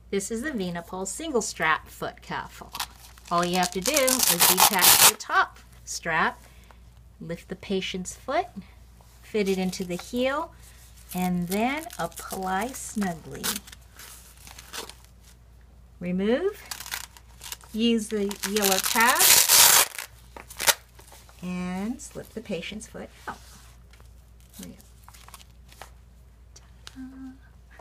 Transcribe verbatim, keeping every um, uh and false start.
This is the Venipulse single strap foot cuff. All you have to do is detach the top strap, lift the patient's foot, fit it into the heel, and then apply snugly. Remove, use the yellow tab, and slip the patient's foot out. There we go. Ta-da.